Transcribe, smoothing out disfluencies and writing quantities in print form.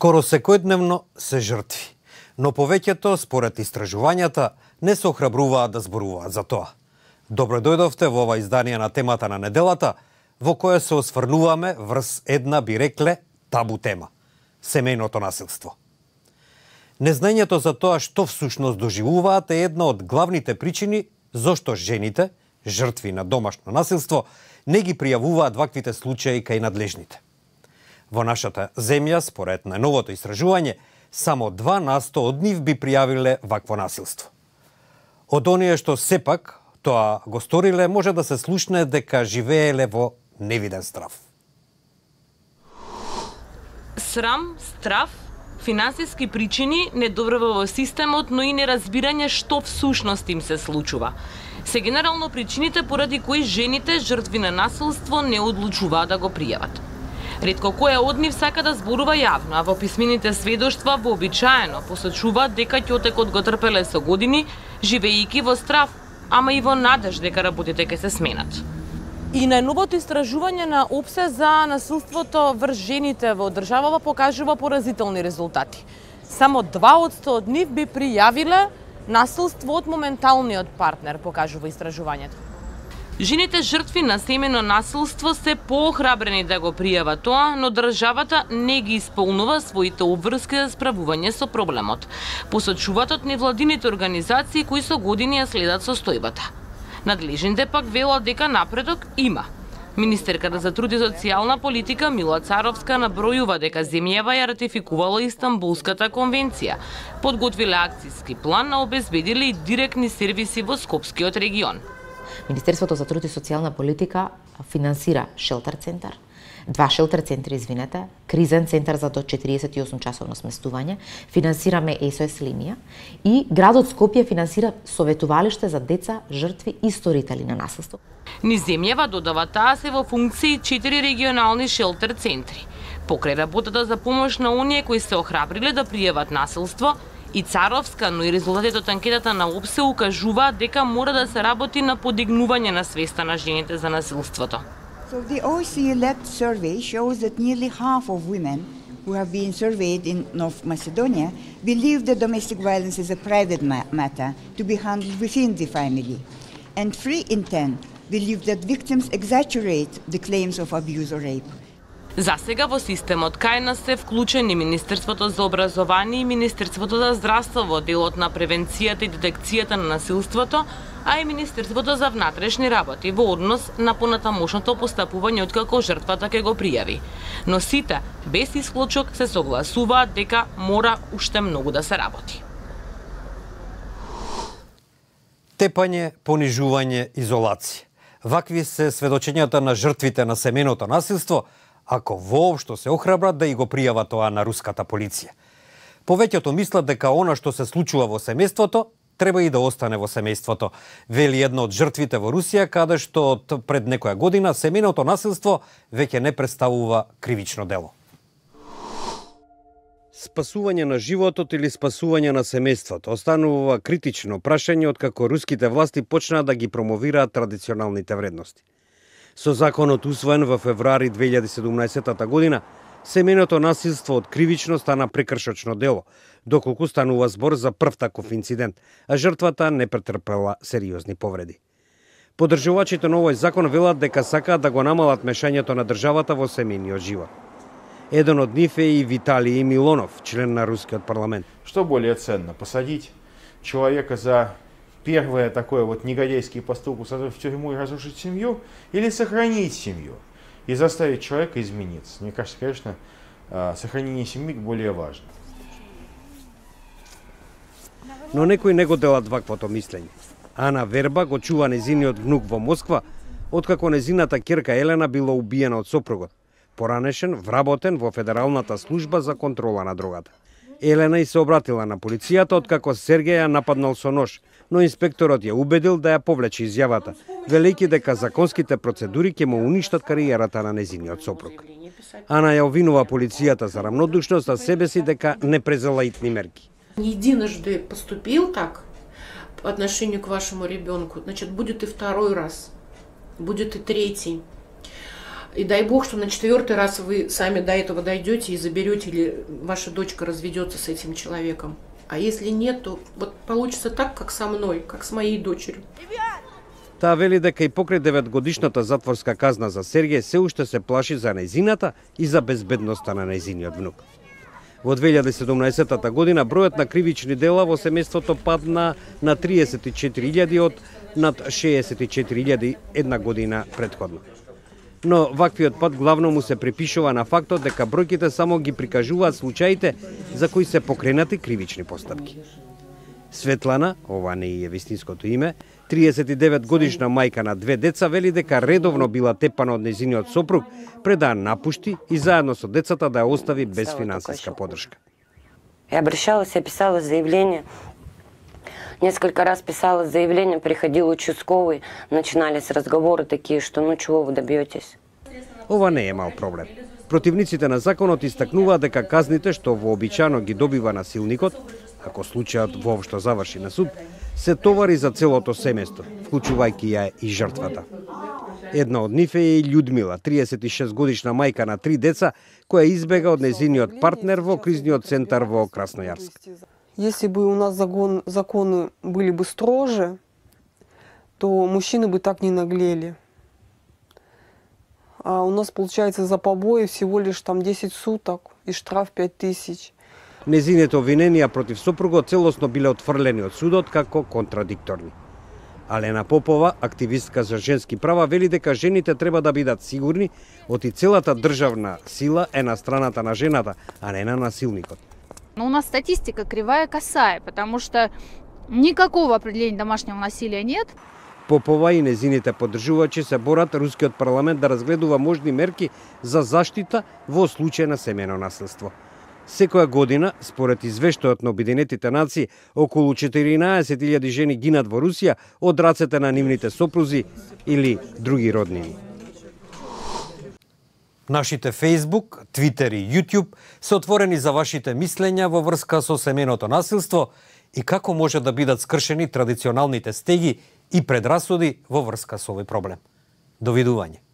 Скоро секојдневно се жртви, но повеќето, според истражувањата, не се охрабруваат да зборуваат за тоа. Добро дојдовте во ова издание на темата на неделата, во која се осврнуваме врз една, би рекле, табу тема – семејното насилство. Незнањето за тоа што всушност доживуваат е една од главните причини зошто жените, жртви на домашно насилство, не ги пријавуваат ваквите случаи кај надлежните. Во нашата земја, според најновото истражување, само 2% од нив би пријавиле вакво насилство. Од оние што сепак тоа го сториле, може да се слушне дека живееле во невиден страв. Срам, страв, финансиски причини, недоврва во системот, но и неразбирање што всушност им се случува. Се генерално причините поради кои жените, жртви на насилство, не одлучуваат да го пријават. Ретко која од нив сака да зборува јавно, а во писмените сведоштва вообичаено посочуваат дека ќотекот го трпеле со години, живеејќи во страв, ама и во надеж дека работите ќе се сменат. И најновото истражување на ОПСЕ за насилството врз жените во државава покажува поразителни резултати. Само 2% од нив би пријавиле насилство од моменталниот партнер, покажува истражувањето. Жените жртви на семејно насилство се поохрабрени да го пријават тоа, но државата не ги исполнува своите обврски за справување со проблемот. Посочуваат од невладините организации кои со години ја следат состојбата. Надлежните пак велат дека напредок има. Министерката за труд и социјална политика Мила Царовска набројува дека земјава ја ратификувала Истанбулската конвенција, подготвиле акцијски план, а обезбедиле и директни сервиси во Скопскиот регион. Министерството за труд и социјална политика финансира шелтер центар, 2 шелтер центри, кризен центар за до 48 часовно сместување, финансираме SOS линија и градот Скопје финансира советувалиште за деца, жртви и сторители на насилство. Низ земјава додава таа се во функции 4 регионални шелтер центри. Покрај работата за помош на оние кои се охрабриле да пријават насилство, и Царовска, но и резултатите од анкетата на ОПСЕ укажуваат дека мора да се работи на подигнување на свеста на жените за насилството. So the OSCE-led survey shows that nearly half of women who have been surveyed in North Macedonia believe that domestic violence is a private matter to be handled within the family. And 3 in 10 believe that victims exaggerate the claims of abuse or rape. За сега во системот кај нас се вклучени Министерството за образование и Министерството за здравство во делот на превенцијата и детекцијата на насилството, а и Министерството за внатрешни работи во однос на понатамошното постапување откако жртвата ќе го пријави. Но сите, без исклучок, се согласуваат дека мора уште многу да се работи. Тепање, понижување, изолација. Вакви се сведочењата на жртвите на семејното насилство, ако воопшто се охрабрат да и го пријават тоа на руската полиција. Повеќето мислат дека она што се случува во семејството треба и да остане во семејството, вели една од жртвите во Русија, каде што пред некоја година семејното насилство веќе не представува кривично дело. Спасување на животот или спасување на семејството останува критично прашање откако руските власти почнаа да ги промовираат традиционалните вредности. Со законот усвоен во февруари 2017 година, семејното насилство од кривично стана прекршочно дело, доколку станува збор за прв таков инцидент, а жртвата не претрпела сериозни повреди. Поддржувачите на овој закон велат дека сакаат да го намалат мешањето на државата во семејниот живот. Еден од нив е и Виталий Милонов, член на рускиот парламент. Что более ценно, посадить человека за первое такое вот негодяйский поступок, в тюрьму и разрушить семью, или сохранить семью и заставить человека измениться? Мне кажется, конечно, сохранение семьи более важно. Но некои не го делат ваквото мислење. Ана Верба го чува незиниот внук во Москва, откако незината ќерка Елена била убиена од сопругот, поранешен, вработен во Федералната служба за контрола на дрогата. Елена и се обратила на полицијата откако Сергеј ја нападнал со нож, но инспекторот ја убедил да ја повлече изјавата, велејќи дека законските процедури ќе му уништат кариерата на незиниот сопруг. Ана ја обвинува полицијата за рамнодушност, а себе си дека не презела итни мерки. Не единожды поступил так по отношению к вашему ребенку, значит, будет и второй раз, будет и третий. И дай бог, что на 4-й раз вы сами до этого дойдете и заберете, или ваша дочка разведется с этим человеком. А если нет, то вот получится так, как со мной, как с моей дочерью. Таа вели дека и покрај 9-годишната затворска казна за Сергеј се уште се плаши за нејзината и за безбедноста на нејзиниот внук. Во 2017 година бројот на кривични дела во семејството падна на 34.000 од над 64.000 една година претходно. Но ваквиот пат главно му се припишува на фактот дека бројките само ги прикажуваат случаите за кои се покренати кривични постапки. Светлана, ова не е вистинското име, 39 годишна мајка на 2 деца, вели дека редовно била тепана од нејзиниот сопруг пред да напушти и заедно со децата да ја остави без финансиска поддршка. Я обращалась, я писала заявление. Несколько раз писала заявление, приходил участковый, начинались разговоры такие, что ну чего вы добьетесь. Ова не е мал проблем. Противниците на законот истакнуваат дека казните што вообичано ги добива насилникот, ако случајот воопшто заврши на суд, се товари за целото семејство, вклучувајќи ја и жртвата. Една од нив е и Људмила, 36 годишна мајка на 3 деца, која избега од нејзиниот партнер во кризниот центар во Краснојарск. Если бы у нас законы были бы строже, то мужчины бы так не наглели. А у нас получается за побои всего лишь там 10 суток и штраф 5000. Незините обвиненија против сопругот целосно биле отфрлени од судот како контрадикторни. Алена Попова, активистка за женски права, вели дека жените треба да бидат сигурни оти целата државна сила е на страната на жената, а не на насилникот. Но у нас статистика кривая косая, потому что никакого определения домашнего насилия нет. Попова и незините поддржувачи се борат рускиот парламент да разгледува можни мерки за заштита во случај на семејно насилство. Секоја година, според извештајот на Обединетите нации, околу 14.000 жени гинат во Русија од рацете на нивните сопрузи или други роднини. Нашите Facebook, Twitter и YouTube се отворени за вашите мислења во врска со семејното насилство и како може да бидат скршени традиционалните стеги и предрасуди во врска со овој проблем. Довидување.